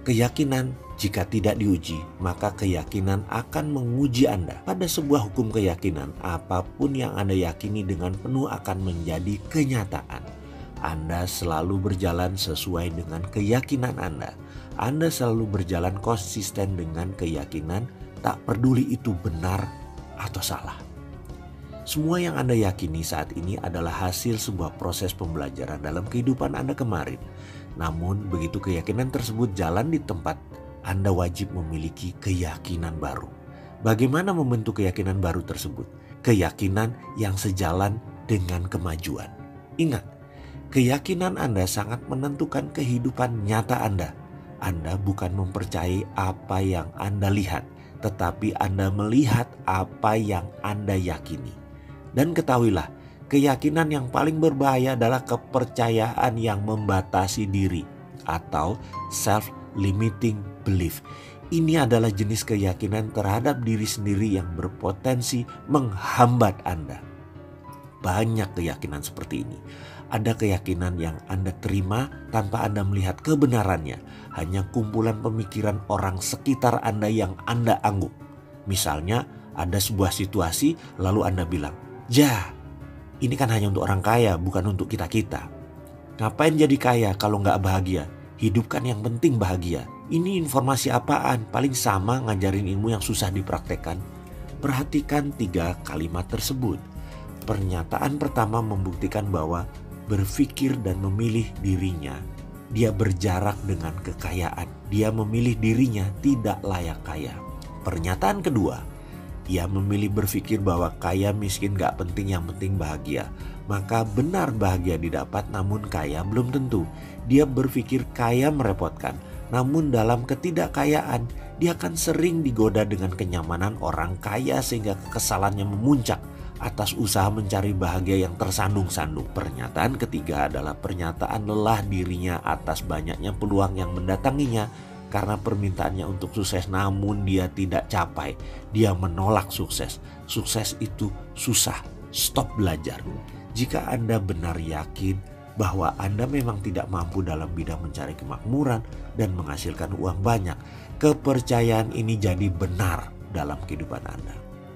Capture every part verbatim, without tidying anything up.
Keyakinan jika tidak diuji, maka keyakinan akan menguji Anda. Pada sebuah hukum keyakinan, apapun yang Anda yakini dengan penuh akan menjadi kenyataan. Anda selalu berjalan sesuai dengan keyakinan Anda. Anda selalu berjalan konsisten dengan keyakinan, tak peduli itu benar atau salah. Semua yang Anda yakini saat ini adalah hasil sebuah proses pembelajaran dalam kehidupan Anda kemarin. Namun begitu keyakinan tersebut jalan di tempat, Anda wajib memiliki keyakinan baru. Bagaimana membentuk keyakinan baru tersebut? Keyakinan yang sejalan dengan kemajuan. Ingat, keyakinan Anda sangat menentukan kehidupan nyata Anda. Anda bukan mempercayai apa yang Anda lihat, tetapi Anda melihat apa yang Anda yakini. Dan ketahuilah, keyakinan yang paling berbahaya adalah kepercayaan yang membatasi diri atau self-limiting belief. Ini adalah jenis keyakinan terhadap diri sendiri yang berpotensi menghambat Anda. Banyak keyakinan seperti ini. Ada keyakinan yang Anda terima tanpa Anda melihat kebenarannya. Hanya kumpulan pemikiran orang sekitar Anda yang Anda anggap. Misalnya ada sebuah situasi lalu Anda bilang, "Jah, ini kan hanya untuk orang kaya, bukan untuk kita-kita. Ngapain jadi kaya kalau nggak bahagia? Hidup kan yang penting bahagia." Ini informasi apaan? Paling sama ngajarin ilmu yang susah dipraktekkan. Perhatikan tiga kalimat tersebut. Pernyataan pertama membuktikan bahwa berpikir dan memilih dirinya, dia berjarak dengan kekayaan. Dia memilih dirinya tidak layak kaya. Pernyataan kedua, ia memilih berpikir bahwa kaya miskin gak penting, yang penting bahagia. Maka benar bahagia didapat, namun kaya belum tentu. Dia berpikir kaya merepotkan, namun dalam ketidakkayaan dia akan sering digoda dengan kenyamanan orang kaya sehingga kekesalannya memuncak atas usaha mencari bahagia yang tersandung-sandung. Pernyataan ketiga adalah pernyataan lelah dirinya atas banyaknya peluang yang mendatanginya karena permintaannya untuk sukses, namun dia tidak capai. Dia menolak sukses. Sukses itu susah. Stop belajar. Jika Anda benar yakin bahwa Anda memang tidak mampu dalam bidang mencari kemakmuran dan menghasilkan uang banyak, kepercayaan ini jadi benar dalam kehidupan Anda.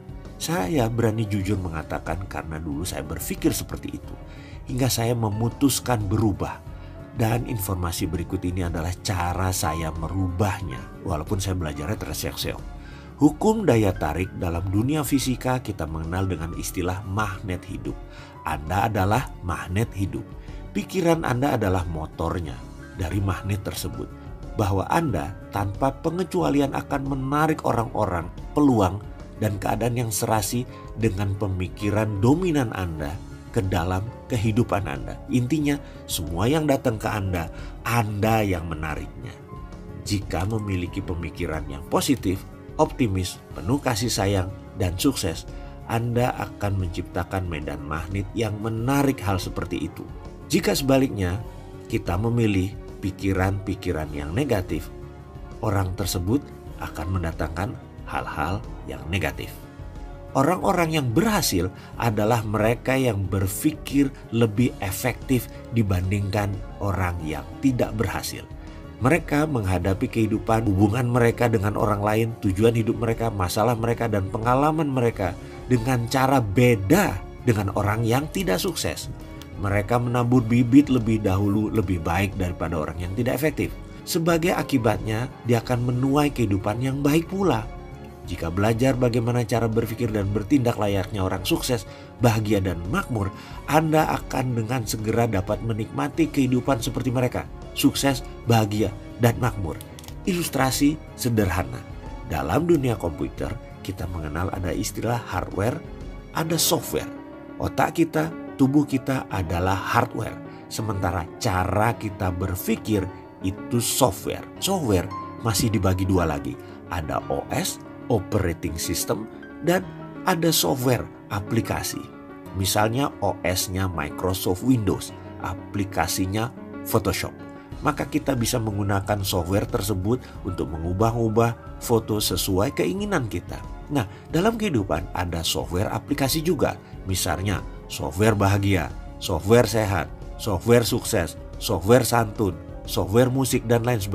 Saya berani jujur mengatakan karena dulu saya berpikir seperti itu, hingga saya memutuskan berubah. Dan informasi berikut ini adalah cara saya merubahnya, walaupun saya belajarnya terseok-seok. Hukum daya tarik dalam dunia fisika kita mengenal dengan istilah magnet hidup. Anda adalah magnet hidup. Pikiran Anda adalah motornya dari magnet tersebut. Bahwa Anda tanpa pengecualian akan menarik orang-orang, peluang, dan keadaan yang serasi dengan pemikiran dominan Anda ke dalam kehidupan Anda. Intinya, semua yang datang ke Anda, Anda yang menariknya. Jika memiliki pemikiran yang positif, optimis, penuh kasih sayang, dan sukses, Anda akan menciptakan medan magnet yang menarik hal seperti itu. Jika sebaliknya, kita memilih pikiran-pikiran yang negatif, orang tersebut akan mendatangkan hal-hal yang negatif. Orang-orang yang berhasil adalah mereka yang berpikir lebih efektif dibandingkan orang yang tidak berhasil. Mereka menghadapi kehidupan, hubungan mereka dengan orang lain, tujuan hidup mereka, masalah mereka, dan pengalaman mereka dengan cara beda dengan orang yang tidak sukses. Mereka menabur bibit lebih dahulu lebih baik daripada orang yang tidak efektif. Sebagai akibatnya, dia akan menuai kehidupan yang baik pula. Jika belajar bagaimana cara berpikir dan bertindak layaknya orang sukses, bahagia, dan makmur, Anda akan dengan segera dapat menikmati kehidupan seperti mereka. Sukses, bahagia, dan makmur. Ilustrasi sederhana. Dalam dunia komputer, kita mengenal ada istilah hardware, ada software. Otak kita, tubuh kita adalah hardware. Sementara cara kita berpikir itu software. Software masih dibagi dua lagi. Ada O S, operating system, dan ada software aplikasi. Misalnya O S-nya Microsoft Windows, aplikasinya Photoshop. Maka kita bisa menggunakan software tersebut untuk mengubah-ubah foto sesuai keinginan kita. Nah, dalam kehidupan ada software aplikasi juga. Misalnya software bahagia, software sehat, software sukses, software santun, software musik, dan lain sebagainya.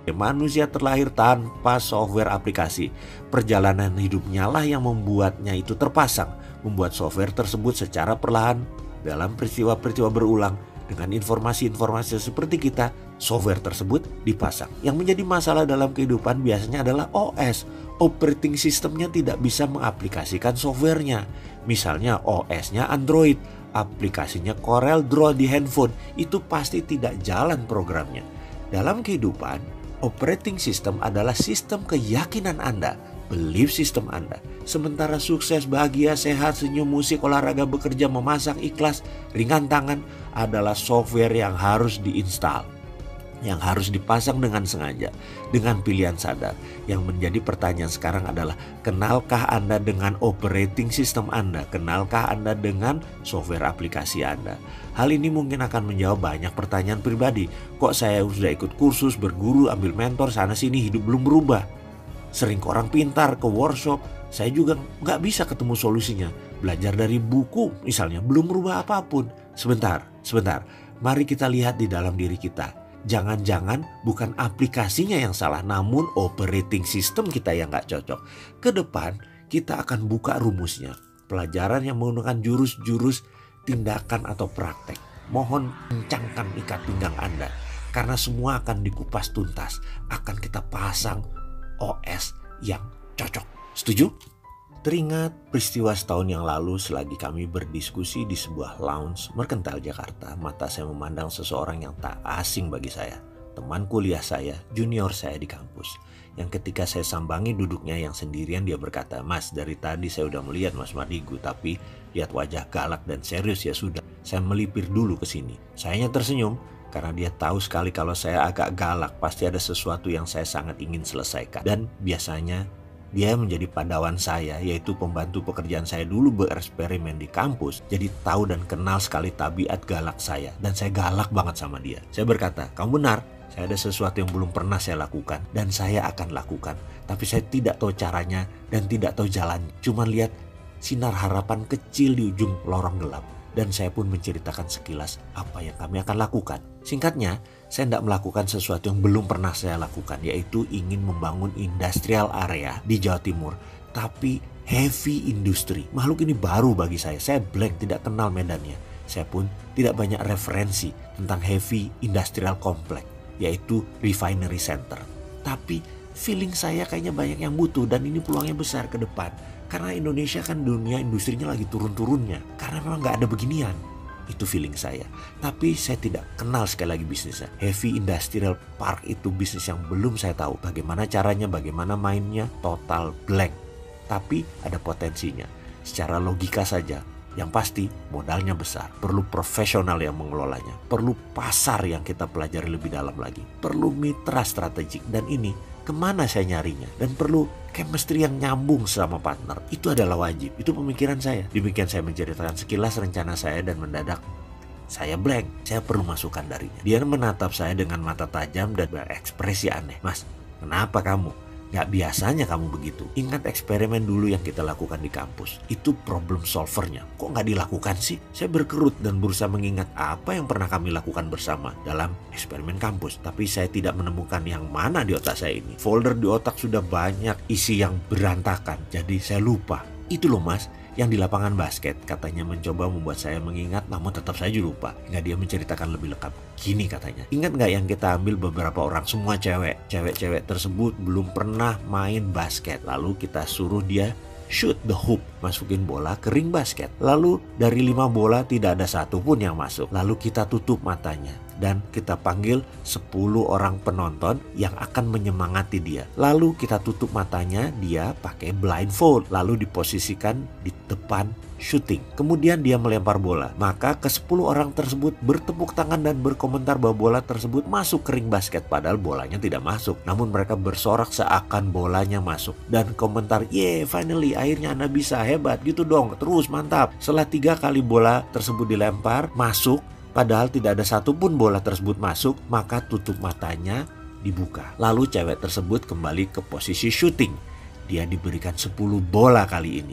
Manusia terlahir tanpa software aplikasi. Perjalanan hidupnya lah yang membuatnya itu terpasang, membuat software tersebut secara perlahan dalam peristiwa-peristiwa berulang. Dengan informasi-informasi seperti kita, software tersebut dipasang. Yang menjadi masalah dalam kehidupan biasanya adalah O S. Operating systemnya tidak bisa mengaplikasikan softwarenya. Misalnya O S-nya Android, aplikasinya Corel Draw di handphone, itu pasti tidak jalan programnya. Dalam kehidupan, operating system adalah sistem keyakinan Anda, belief system Anda. Sementara sukses, bahagia, sehat, senyum, musik, olahraga, bekerja, memasak, ikhlas, ringan tangan adalah software yang harus diinstal, yang harus dipasang dengan sengaja, dengan pilihan sadar. Yang menjadi pertanyaan sekarang adalah, kenalkah Anda dengan operating system Anda? Kenalkah Anda dengan software aplikasi Anda? Hal ini mungkin akan menjawab banyak pertanyaan pribadi. Kok saya sudah ikut kursus, berguru, ambil mentor, sana sini, hidup belum berubah? Sering ke orang pintar, ke workshop, saya juga nggak bisa ketemu solusinya. Belajar dari buku misalnya, belum berubah apapun. Sebentar, sebentar, mari kita lihat di dalam diri kita. Jangan-jangan bukan aplikasinya yang salah, namun operating system kita yang nggak cocok. Ke depan kita akan buka rumusnya. Pelajaran yang menggunakan jurus-jurus tindakan atau praktek. Mohon kencangkan ikat pinggang Anda, karena semua akan dikupas tuntas. Akan kita pasang O S yang cocok. Setuju? Teringat peristiwa setahun yang lalu selagi kami berdiskusi di sebuah lounge Mercantile Jakarta, mata saya memandang seseorang yang tak asing bagi saya. Teman kuliah saya, junior saya di kampus. Yang ketika saya sambangi duduknya yang sendirian, dia berkata, "Mas, dari tadi saya udah melihat Mas Mardigu, tapi lihat wajah galak dan serius ya sudah. Saya melipir dulu ke sini." Sayanya tersenyum, karena dia tahu sekali kalau saya agak galak, pasti ada sesuatu yang saya sangat ingin selesaikan. Dan biasanya dia menjadi padawan saya, yaitu pembantu pekerjaan saya dulu bereksperimen di kampus. Jadi tahu dan kenal sekali tabiat galak saya. Dan saya galak banget sama dia. Saya berkata, "Kamu benar, saya ada sesuatu yang belum pernah saya lakukan. Dan saya akan lakukan. Tapi saya tidak tahu caranya dan tidak tahu jalan. Cuma lihat sinar harapan kecil di ujung lorong gelap." Dan saya pun menceritakan sekilas apa yang kami akan lakukan. Singkatnya, saya tidak melakukan sesuatu yang belum pernah saya lakukan, yaitu ingin membangun industrial area di Jawa Timur. Tapi heavy industry. Makhluk ini baru bagi saya. Saya blank, tidak kenal medannya. Saya pun tidak banyak referensi tentang heavy industrial complex, yaitu refinery center. Tapi feeling saya kayaknya banyak yang butuh, dan ini peluangnya besar ke depan. Karena Indonesia kan dunia industrinya lagi turun-turunnya. Karena memang nggak ada beginian. Itu feeling saya. Tapi saya tidak kenal sekali lagi bisnisnya. Heavy Industrial Park itu bisnis yang belum saya tahu. Bagaimana caranya, bagaimana mainnya, total blank. Tapi ada potensinya. Secara logika saja. Yang pasti modalnya besar. Perlu profesional yang mengelolanya. Perlu pasar yang kita pelajari lebih dalam lagi. Perlu mitra strategik. Dan ini kemana saya nyarinya. Dan perlu chemistry yang nyambung sama partner. Itu adalah wajib. Itu pemikiran saya. Demikian saya menceritakan sekilas rencana saya, dan mendadak saya blank. Saya perlu masukan darinya. Dia menatap saya dengan mata tajam dan berekspresi aneh. "Mas, kenapa kamu? Gak biasanya kamu begitu. Ingat eksperimen dulu yang kita lakukan di kampus. Itu problem solvernya. Kok gak dilakukan sih?" Saya berkerut dan berusaha mengingat apa yang pernah kami lakukan bersama dalam eksperimen kampus. Tapi saya tidak menemukan yang mana di otak saya ini. Folder di otak sudah banyak isi yang berantakan. Jadi saya lupa. "Itu loh Mas, yang di lapangan basket," katanya, mencoba membuat saya mengingat, namun tetap saja lupa. Hingga dia menceritakan lebih lengkap. Gini katanya, "Ingat gak yang kita ambil beberapa orang, semua cewek. Cewek-cewek tersebut belum pernah main basket. Lalu kita suruh dia shoot the hoop, masukin bola ke ring basket. Lalu dari lima bola tidak ada satu pun yang masuk. Lalu kita tutup matanya. Dan kita panggil sepuluh orang penonton yang akan menyemangati dia. Lalu kita tutup matanya, dia pakai blindfold. Lalu diposisikan di depan shooting. Kemudian dia melempar bola. Maka ke sepuluh orang tersebut bertepuk tangan dan berkomentar bahwa bola tersebut masuk ke ring basket. Padahal bolanya tidak masuk. Namun mereka bersorak seakan bolanya masuk. Dan komentar, "Yeah, finally, akhirnya Anda bisa, hebat, gitu dong, terus, mantap." Setelah tiga kali bola tersebut dilempar, masuk. Padahal tidak ada satupun bola tersebut masuk, maka tutup matanya dibuka. Lalu cewek tersebut kembali ke posisi syuting. Dia diberikan sepuluh bola kali ini.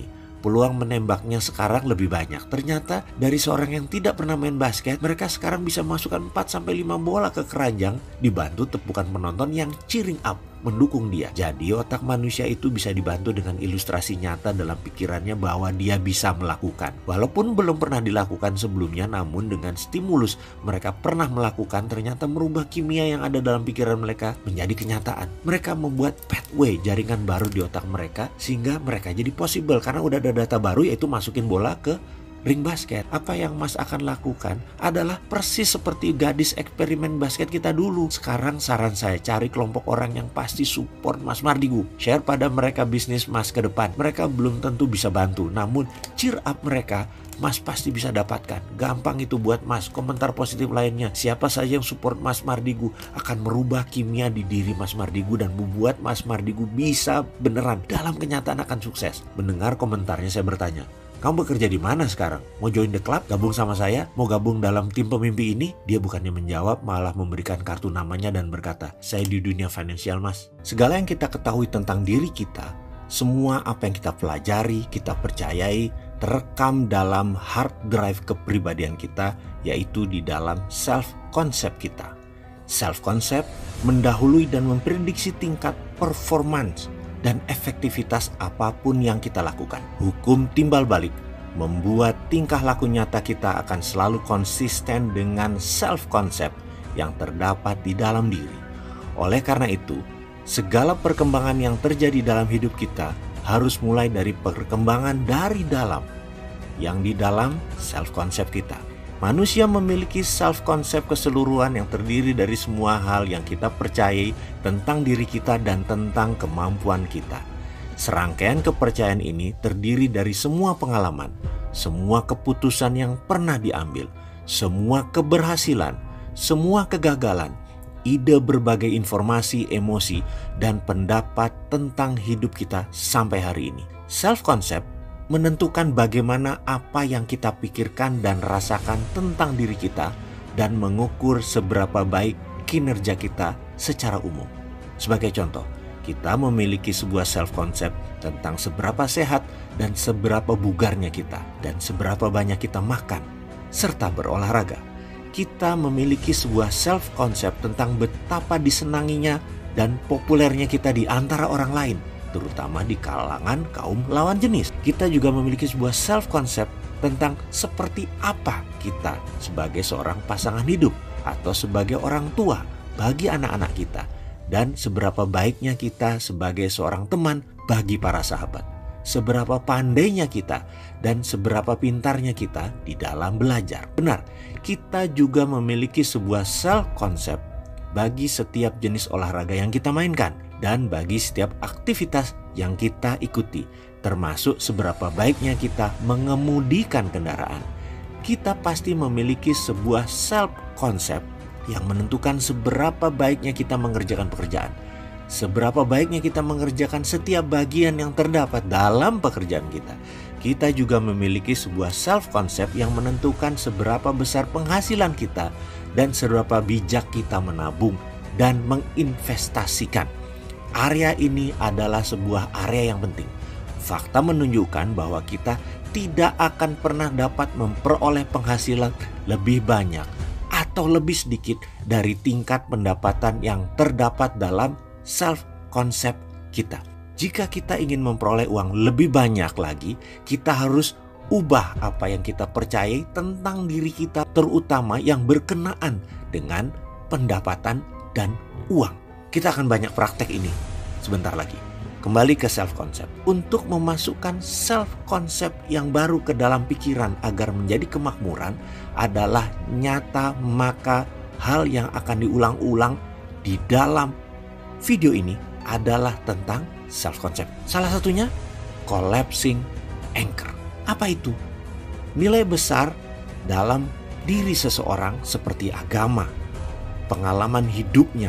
peluang menembaknya sekarang lebih banyak. Ternyata dari seorang yang tidak pernah main basket, mereka sekarang bisa masukkan empat sampai lima bola ke keranjang dibantu tepukan penonton yang cheering up, mendukung dia. Jadi otak manusia itu bisa dibantu dengan ilustrasi nyata dalam pikirannya bahwa dia bisa melakukan. Walaupun belum pernah dilakukan sebelumnya, namun dengan stimulus mereka pernah melakukan, ternyata merubah kimia yang ada dalam pikiran mereka menjadi kenyataan. Mereka membuat pathway, jaringan baru di otak mereka, sehingga mereka jadi possible karena udah ada data baru, yaitu masukin bola ke ring basket. Apa yang Mas akan lakukan adalah persis seperti gadis eksperimen basket kita dulu. Sekarang saran saya, cari kelompok orang yang pasti support Mas Mardigu. Share pada mereka bisnis Mas ke depan. Mereka belum tentu bisa bantu, namun cheer up mereka, Mas pasti bisa dapatkan. Gampang itu buat Mas. Komentar positif lainnya, siapa saja yang support Mas Mardigu akan merubah kimia di diri Mas Mardigu dan membuat Mas Mardigu bisa beneran dalam kenyataan akan sukses. Mendengar komentarnya, saya bertanya, kamu bekerja di mana sekarang? Mau join the club? Gabung sama saya? Mau gabung dalam tim pemimpi ini? Dia bukannya menjawab, malah memberikan kartu namanya dan berkata, saya di dunia finansial Mas. Segala yang kita ketahui tentang diri kita, semua apa yang kita pelajari, kita percayai, terekam dalam hard drive kepribadian kita, yaitu di dalam self-concept kita. Self-concept mendahului dan memprediksi tingkat performance dan efektivitas apapun yang kita lakukan. Hukum timbal balik membuat tingkah laku nyata kita akan selalu konsisten dengan self-concept yang terdapat di dalam diri. Oleh karena itu, segala perkembangan yang terjadi dalam hidup kita harus mulai dari perkembangan dari dalam, yang di dalam self-concept kita. Manusia memiliki self-concept keseluruhan yang terdiri dari semua hal yang kita percayai tentang diri kita dan tentang kemampuan kita. Serangkaian kepercayaan ini terdiri dari semua pengalaman, semua keputusan yang pernah diambil, semua keberhasilan, semua kegagalan, ide berbagai informasi, emosi, dan pendapat tentang hidup kita sampai hari ini. Self-concept menentukan bagaimana apa yang kita pikirkan dan rasakan tentang diri kita dan mengukur seberapa baik kinerja kita secara umum. Sebagai contoh, kita memiliki sebuah self-concept tentang seberapa sehat dan seberapa bugarnya kita dan seberapa banyak kita makan serta berolahraga. Kita memiliki sebuah self-concept tentang betapa disenanginya dan populernya kita di antara orang lain, terutama di kalangan kaum lawan jenis. Kita juga memiliki sebuah self-concept tentang seperti apa kita sebagai seorang pasangan hidup atau sebagai orang tua bagi anak-anak kita, dan seberapa baiknya kita sebagai seorang teman bagi para sahabat, seberapa pandainya kita dan seberapa pintarnya kita di dalam belajar. Benar, kita juga memiliki sebuah self-concept bagi setiap jenis olahraga yang kita mainkan dan bagi setiap aktivitas yang kita ikuti, termasuk seberapa baiknya kita mengemudikan kendaraan. Kita pasti memiliki sebuah self-concept yang menentukan seberapa baiknya kita mengerjakan pekerjaan, seberapa baiknya kita mengerjakan setiap bagian yang terdapat dalam pekerjaan kita. Kita juga memiliki sebuah self-concept yang menentukan seberapa besar penghasilan kita dan seberapa bijak kita menabung dan menginvestasikan. Area ini adalah sebuah area yang penting. Fakta menunjukkan bahwa kita tidak akan pernah dapat memperoleh penghasilan lebih banyak atau lebih sedikit dari tingkat pendapatan yang terdapat dalam self-concept kita. Jika kita ingin memperoleh uang lebih banyak lagi, kita harus ubah apa yang kita percayai tentang diri kita, terutama yang berkenaan dengan pendapatan dan uang. Kita akan banyak praktek ini sebentar lagi. Kembali ke self-concept. Untuk memasukkan self-concept yang baru ke dalam pikiran agar menjadi kemakmuran adalah nyata, maka hal yang akan diulang-ulang di dalam video ini adalah tentang self-concept. Salah satunya, collapsing anchor. Apa itu? Nilai besar dalam diri seseorang seperti agama, pengalaman hidupnya,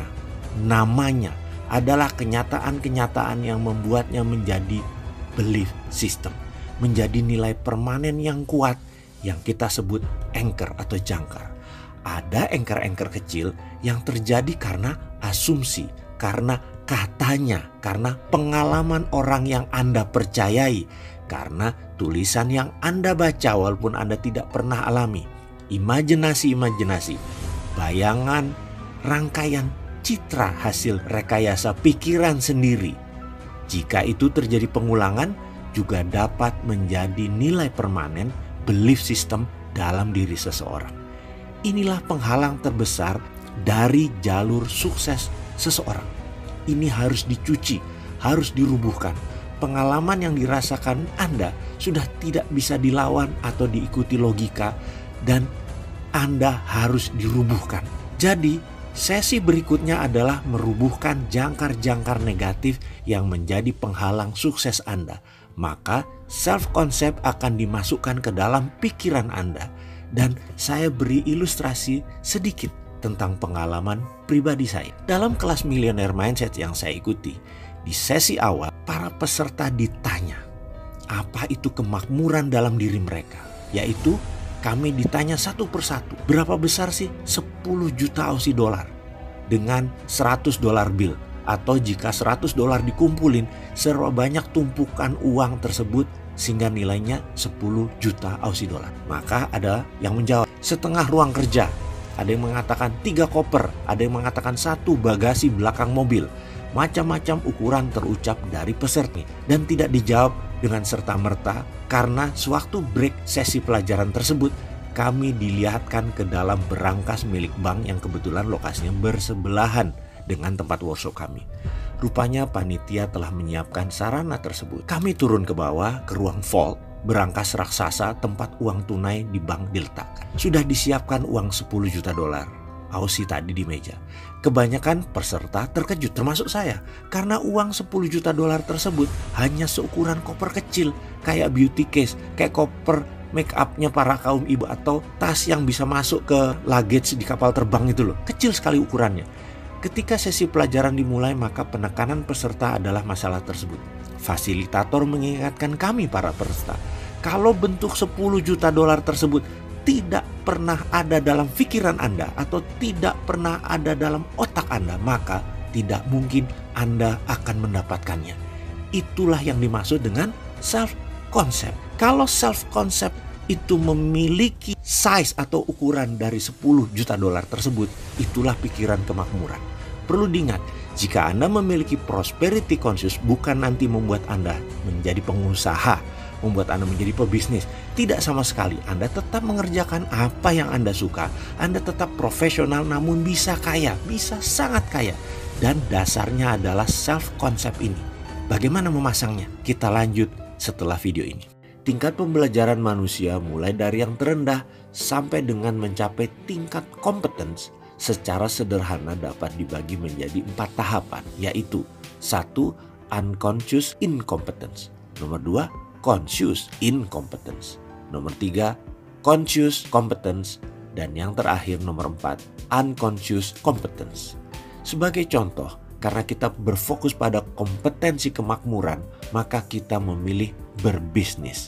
namanya adalah kenyataan-kenyataan yang membuatnya menjadi belief system, menjadi nilai permanen yang kuat yang kita sebut anchor atau jangkar. Ada anchor-anchor kecil yang terjadi karena asumsi, karena katanya, karena pengalaman orang yang Anda percayai Karena tulisan yang Anda baca walaupun Anda tidak pernah alami, imajinasi-imajinasi, bayangan, rangkaian citra hasil rekayasa pikiran sendiri. Jika itu terjadi pengulangan, juga dapat menjadi nilai permanen belief system dalam diri seseorang. Inilah penghalang terbesar dari jalur sukses seseorang. Ini harus dicuci, harus dirubuhkan. Pengalaman yang dirasakan Anda sudah tidak bisa dilawan atau diikuti logika dan Anda harus dirubuhkan. Jadi, sesi berikutnya adalah merubuhkan jangkar-jangkar negatif yang menjadi penghalang sukses Anda. Maka self-concept akan dimasukkan ke dalam pikiran Anda. Dan saya beri ilustrasi sedikit tentang pengalaman pribadi saya. Dalam kelas Millionaire Mindset yang saya ikuti, di sesi awal para peserta ditanya apa itu kemakmuran dalam diri mereka. Yaitu kami ditanya satu persatu, berapa besar sih sepuluh juta Aussie dollar dengan seratus dolar bill? Atau jika seratus dolar dikumpulin, seberapa banyak tumpukan uang tersebut sehingga nilainya sepuluh juta Aussie dollar? Maka ada yang menjawab setengah ruang kerja, ada yang mengatakan tiga koper, ada yang mengatakan satu bagasi belakang mobil. Macam-macam ukuran terucap dari peserta dan tidak dijawab dengan serta-merta karena sewaktu break sesi pelajaran tersebut kami dilihatkan ke dalam berangkas milik bank yang kebetulan lokasinya bersebelahan dengan tempat workshop kami. Rupanya panitia telah menyiapkan sarana tersebut. Kami turun ke bawah ke ruang vault, berangkas raksasa tempat uang tunai di bank diletakkan. Sudah disiapkan uang sepuluh juta dolar Aussie tadi di meja. Kebanyakan peserta terkejut termasuk saya karena uang sepuluh juta dolar tersebut hanya seukuran koper kecil kayak beauty case, kayak koper make upnya para kaum ibu atau tas yang bisa masuk ke luggage di kapal terbang itu loh. Kecil sekali ukurannya. Ketika sesi pelajaran dimulai, maka penekanan peserta adalah masalah tersebut. Fasilitator mengingatkan kami para peserta, kalau bentuk sepuluh juta dolar tersebut tidak pernah ada dalam pikiran Anda atau tidak pernah ada dalam otak Anda, maka tidak mungkin Anda akan mendapatkannya. Itulah yang dimaksud dengan self-concept. Kalau self-concept itu memiliki size atau ukuran dari sepuluh juta dolar tersebut, itulah pikiran kemakmuran. Perlu diingat, jika Anda memiliki prosperity conscious, bukan nanti membuat Anda menjadi pengusaha, membuat Anda menjadi pebisnis. Tidak sama sekali. Anda tetap mengerjakan apa yang Anda suka. Anda tetap profesional namun bisa kaya, bisa sangat kaya. Dan dasarnya adalah self-concept ini. Bagaimana memasangnya? Kita lanjut setelah video ini. Tingkat pembelajaran manusia mulai dari yang terendah sampai dengan mencapai tingkat competence secara sederhana dapat dibagi menjadi empat tahapan, yaitu satu, unconscious incompetence. Nomor dua, conscious incompetence. Nomor tiga, conscious competence. Dan yang terakhir nomor empat, unconscious competence. Sebagai contoh, karena kita berfokus pada kompetensi kemakmuran, maka kita memilih berbisnis.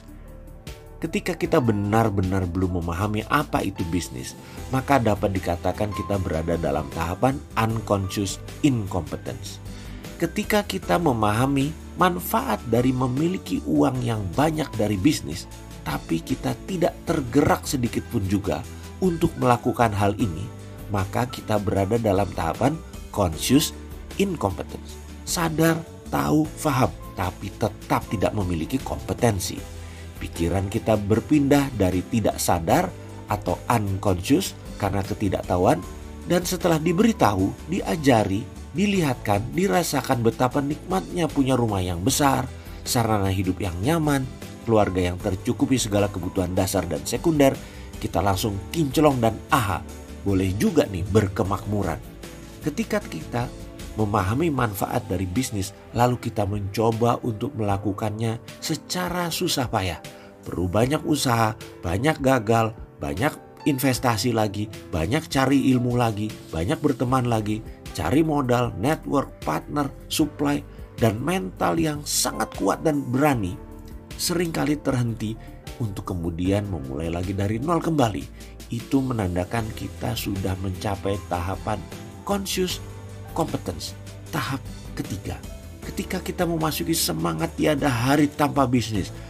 Ketika kita benar-benar belum memahami apa itu bisnis, maka dapat dikatakan kita berada dalam tahapan unconscious incompetence. Ketika kita memahami manfaat dari memiliki uang yang banyak dari bisnis, tapi kita tidak tergerak sedikit pun juga untuk melakukan hal ini, maka kita berada dalam tahapan conscious incompetence. Sadar, tahu, faham, tapi tetap tidak memiliki kompetensi. Pikiran kita berpindah dari tidak sadar atau unconscious karena ketidaktahuan, dan setelah diberitahu, diajari, dilihatkan, dirasakan betapa nikmatnya punya rumah yang besar, sarana hidup yang nyaman, keluarga yang tercukupi segala kebutuhan dasar dan sekunder, kita langsung kinclong dan aha, boleh juga nih berkemakmuran. Ketika kita memahami manfaat dari bisnis, lalu kita mencoba untuk melakukannya secara susah payah. Perlu banyak usaha, banyak gagal, banyak investasi lagi, banyak cari ilmu lagi, banyak berteman lagi, cari modal, network, partner, supply, dan mental yang sangat kuat dan berani. Seringkali terhenti untuk kemudian memulai lagi dari nol kembali. Itu menandakan kita sudah mencapai tahapan conscious competence, tahap ketiga. Ketika kita memasuki semangat tiada hari tanpa bisnis,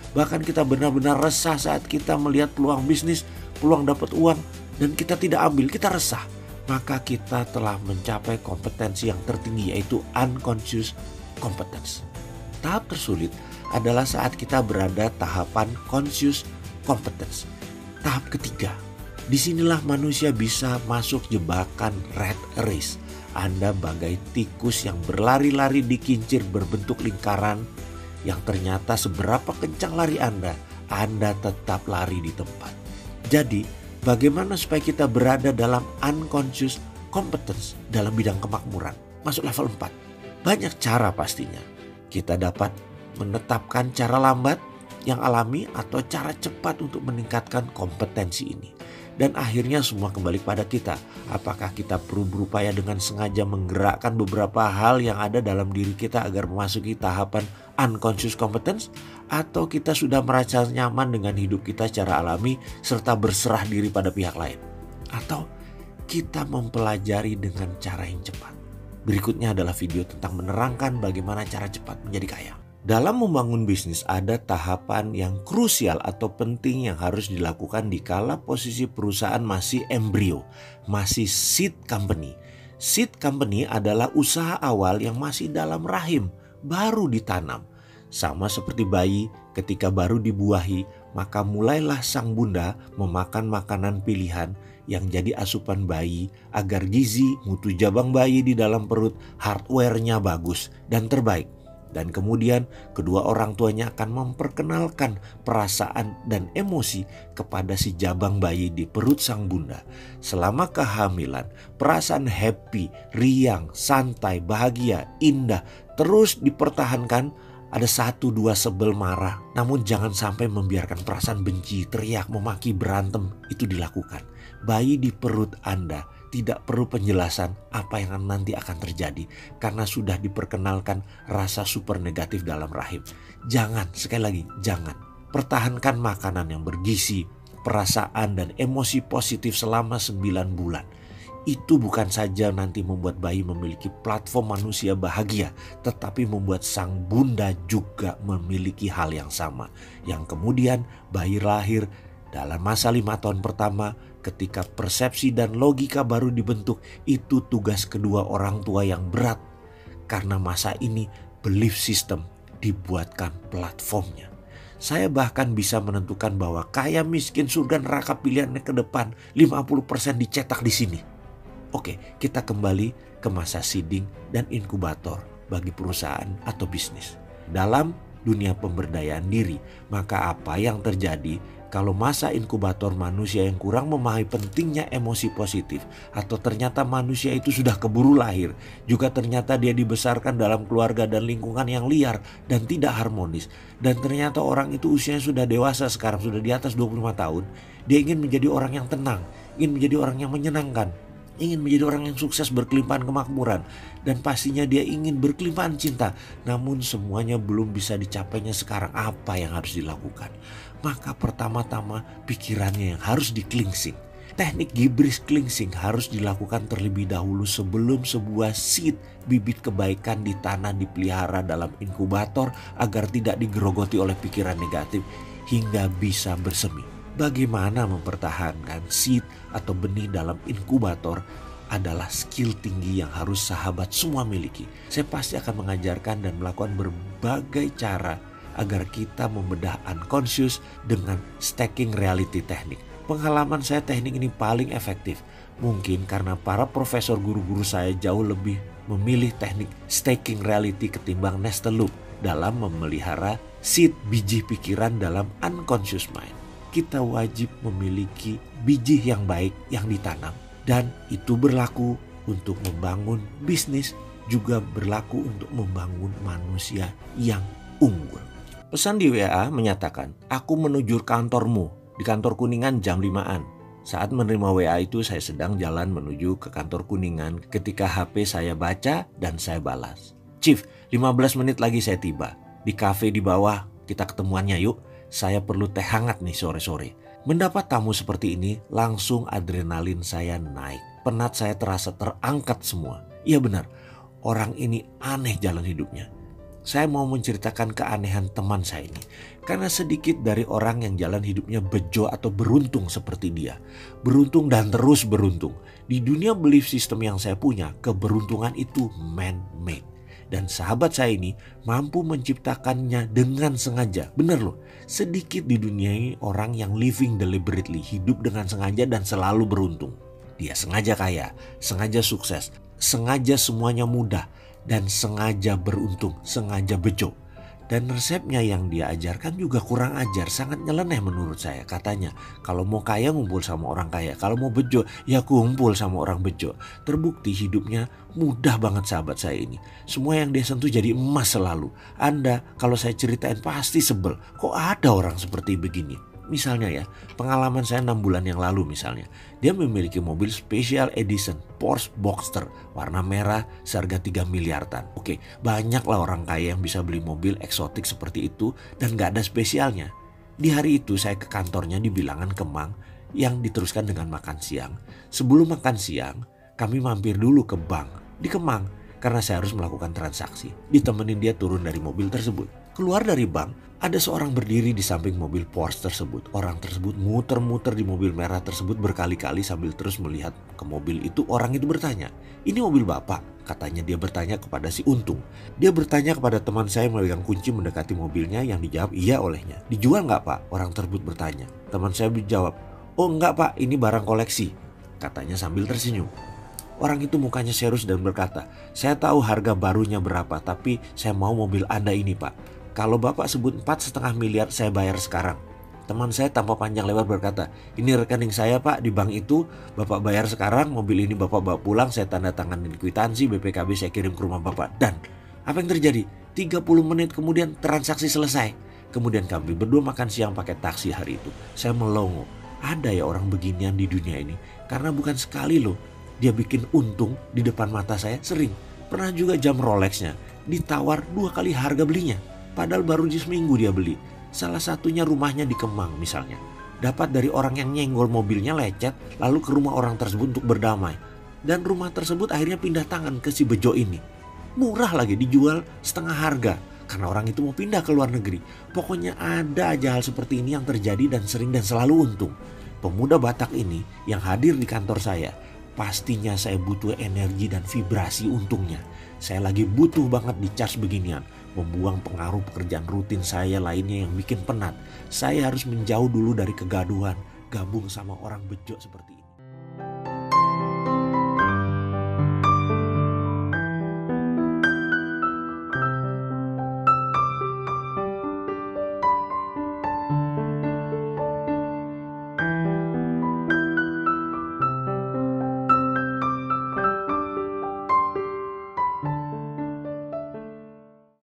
Bahkan kita benar-benar resah saat kita melihat peluang bisnis, peluang dapat uang, dan kita tidak ambil, kita resah. Maka kita telah mencapai kompetensi yang tertinggi, yaitu unconscious competence. Tahap tersulit adalah saat kita berada tahapan conscious competence. Tahap ketiga, disinilah manusia bisa masuk jebakan rat race. Anda bagai tikus yang berlari-lari di kincir berbentuk lingkaran, yang ternyata seberapa kencang lari Anda, Anda tetap lari di tempat. Jadi, bagaimana supaya kita berada dalam unconscious competence dalam bidang kemakmuran? Masuk level empat. Banyak cara pastinya. Kita dapat menetapkan cara lambat yang alami atau cara cepat untuk meningkatkan kompetensi ini. Dan akhirnya semua kembali pada kita. Apakah kita perlu berupaya dengan sengaja menggerakkan beberapa hal yang ada dalam diri kita agar memasuki tahapan unconscious competence? Atau kita sudah merasa nyaman dengan hidup kita secara alami serta berserah diri pada pihak lain? Atau kita mempelajari dengan cara yang cepat? Berikutnya adalah video tentang menerangkan bagaimana cara cepat menjadi kaya. Dalam membangun bisnis ada tahapan yang krusial atau penting yang harus dilakukan dikala posisi perusahaan masih embrio, masih seed company. Seed company adalah usaha awal yang masih dalam rahim, baru ditanam. Sama seperti bayi ketika baru dibuahi, maka mulailah sang bunda memakan makanan pilihan yang jadi asupan bayi agar gizi, mutu jabang bayi di dalam perut, hardware-nya bagus dan terbaik. Dan kemudian kedua orang tuanya akan memperkenalkan perasaan dan emosi kepada si jabang bayi di perut sang bunda. Selama kehamilan, perasaan happy, riang, santai, bahagia, indah terus dipertahankan. Ada satu dua sebel marah, namun jangan sampai membiarkan perasaan benci, teriak, memaki, berantem itu dilakukan. Bayi di perut Anda tidak perlu penjelasan apa yang nanti akan terjadi karena sudah diperkenalkan rasa super negatif dalam rahim. Jangan, sekali lagi, jangan. Pertahankan makanan yang bergizi, perasaan dan emosi positif selama sembilan bulan. Itu bukan saja nanti membuat bayi memiliki platform manusia bahagia, tetapi membuat sang bunda juga memiliki hal yang sama. Yang kemudian bayi lahir dalam masa lima tahun pertama ketika persepsi dan logika baru dibentuk. Itu tugas kedua orang tua yang berat. Karena masa ini belief system dibuatkan platformnya. Saya bahkan bisa menentukan bahwa kaya miskin surga neraka pilihannya ke depan lima puluh persen dicetak di sini. Oke, kita kembali ke masa seeding dan inkubator bagi perusahaan atau bisnis. Dalam dunia pemberdayaan diri, maka apa yang terjadi kalau masa inkubator manusia yang kurang memahami pentingnya emosi positif, atau ternyata manusia itu sudah keburu lahir, juga ternyata dia dibesarkan dalam keluarga dan lingkungan yang liar dan tidak harmonis, dan ternyata orang itu usianya sudah dewasa sekarang, sudah di atas dua puluh lima tahun, dia ingin menjadi orang yang tenang, ingin menjadi orang yang menyenangkan, ingin menjadi orang yang sukses berkelimpahan kemakmuran, dan pastinya dia ingin berkelimpahan cinta. Namun semuanya belum bisa dicapainya sekarang. Apa yang harus dilakukan? Maka pertama-tama pikirannya yang harus di-cleansing. Teknik gibris cleansing harus dilakukan terlebih dahulu sebelum sebuah seed, bibit kebaikan ditanam, dipelihara dalam inkubator agar tidak digerogoti oleh pikiran negatif hingga bisa bersemi. Bagaimana mempertahankan seed atau benih dalam inkubator adalah skill tinggi yang harus sahabat semua miliki. Saya pasti akan mengajarkan dan melakukan berbagai cara agar kita membedah unconscious dengan stacking reality teknik. Pengalaman saya teknik ini paling efektif. Mungkin karena para profesor guru-guru saya jauh lebih memilih teknik stacking reality ketimbang nestle loop dalam memelihara seed biji pikiran dalam unconscious mind. Kita wajib memiliki biji yang baik yang ditanam, dan itu berlaku untuk membangun bisnis, juga berlaku untuk membangun manusia yang unggul. Pesan di W A menyatakan, aku menuju kantormu di kantor Kuningan jam limaan. Saat menerima W A itu saya sedang jalan menuju ke kantor Kuningan ketika H P saya baca dan saya balas. Chief, lima belas menit lagi saya tiba. Di kafe di bawah, kita ketemuannya yuk. Saya perlu teh hangat nih sore-sore. Mendapat tamu seperti ini, langsung adrenalin saya naik. Penat saya terasa terangkat semua. Iya benar, orang ini aneh jalan hidupnya. Saya mau menceritakan keanehan teman saya ini. Karena sedikit dari orang yang jalan hidupnya bejo atau beruntung seperti dia. Beruntung dan terus beruntung. Di dunia belief system yang saya punya, keberuntungan itu man-made. Dan sahabat saya ini mampu menciptakannya dengan sengaja. Bener loh, sedikit di dunia ini orang yang living deliberately, hidup dengan sengaja dan selalu beruntung. Dia sengaja kaya, sengaja sukses, sengaja semuanya mudah, dan sengaja beruntung, sengaja bejo. Dan resepnya yang dia ajarkan juga kurang ajar, sangat nyeleneh menurut saya. Katanya kalau mau kaya ngumpul sama orang kaya, kalau mau bejo ya kumpul sama orang bejo. Terbukti hidupnya mudah banget sahabat saya ini. Semua yang dia sentuh jadi emas selalu. Anda kalau saya ceritain pasti sebel, kok ada orang seperti begini. Misalnya ya, pengalaman saya enam bulan yang lalu misalnya. Dia memiliki mobil special edition Porsche Boxster warna merah seharga tiga miliaran. Oke, banyaklah orang kaya yang bisa beli mobil eksotik seperti itu dan gak ada spesialnya. Di hari itu saya ke kantornya di Bilangan Kemang yang diteruskan dengan makan siang. Sebelum makan siang, kami mampir dulu ke bank di Kemang karena saya harus melakukan transaksi. Ditemenin dia turun dari mobil tersebut. Keluar dari bank, ada seorang berdiri di samping mobil Porsche tersebut. Orang tersebut muter-muter di mobil merah tersebut berkali-kali sambil terus melihat ke mobil itu. Orang itu bertanya, "Ini mobil Bapak?" Katanya dia bertanya kepada si Untung. Dia bertanya kepada teman saya memegang kunci mendekati mobilnya yang dijawab iya olehnya. "Dijual nggak Pak?" Orang tersebut bertanya. Teman saya menjawab, "Oh enggak Pak, ini barang koleksi," katanya sambil tersenyum. Orang itu mukanya serius dan berkata, "Saya tahu harga barunya berapa, tapi saya mau mobil Anda ini Pak. Kalau Bapak sebut empat setengah miliar saya bayar sekarang." Teman saya tanpa panjang lebar berkata, "Ini rekening saya Pak di bank itu, Bapak bayar sekarang, mobil ini Bapak bawa pulang, saya tanda tanganin kwitansi, B P K B saya kirim ke rumah Bapak." Dan apa yang terjadi? tiga puluh menit kemudian transaksi selesai. Kemudian kami berdua makan siang pakai taksi hari itu. Saya melongo, ada ya orang beginian di dunia ini. Karena bukan sekali loh dia bikin untung di depan mata saya, sering. Pernah juga jam Rolexnya ditawar dua kali harga belinya. Padahal baru di seminggu dia beli. Salah satunya rumahnya di Kemang misalnya. Dapat dari orang yang nyenggol mobilnya lecet lalu ke rumah orang tersebut untuk berdamai. Dan rumah tersebut akhirnya pindah tangan ke si bejo ini. Murah lagi, dijual setengah harga. Karena orang itu mau pindah ke luar negeri. Pokoknya ada aja hal seperti ini yang terjadi dan sering dan selalu untung. Pemuda Batak ini yang hadir di kantor saya, pastinya saya butuh energi dan vibrasi untungnya. Saya lagi butuh banget di charge beginian. Membuang pengaruh pekerjaan rutin saya lainnya yang bikin penat. Saya harus menjauh dulu dari kegaduhan. Gabung sama orang bejo seperti ini.